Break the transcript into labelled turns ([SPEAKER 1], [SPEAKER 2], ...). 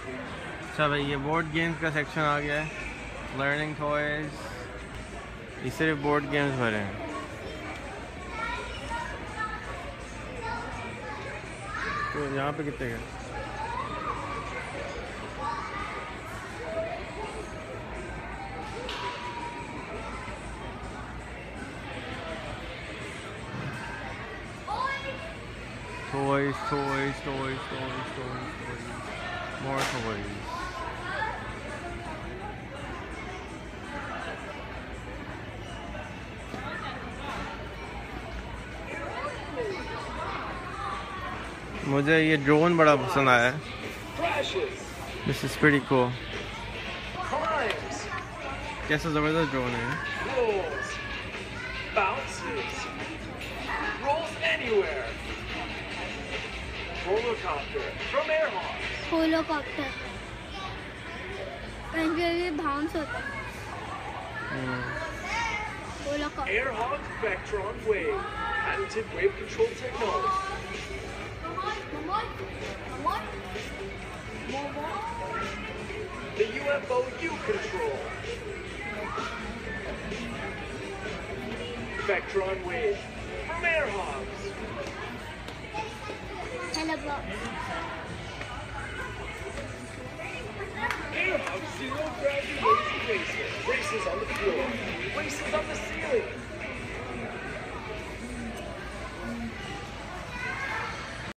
[SPEAKER 1] अच्छा भाई, ये बोर्ड गेम्स का सेक्शन आ गया है। लर्निंग टॉयज, ये सिर्फ बोर्ड गेम्स भरे हैं। तो यहाँ पे कितने का? Toys, toys, toys, toys, toys, toys. More toys. मुझे ये ड्रोन बड़ा पसंद आया है। This is pretty cool. कैसा ज़बरदस्त ड्रोन है।
[SPEAKER 2] Holocopter from Airhawk.
[SPEAKER 3] Holocopter. कहीं भी bounce होता है। Holocopter.
[SPEAKER 2] Airhawk Vectron Wave, patented wave control technology. The UFO U-Control. Vectron Wave from Airhawks. Airhawks Zero Gravity Lazy Racer. Races on the floor. Races on the ceiling.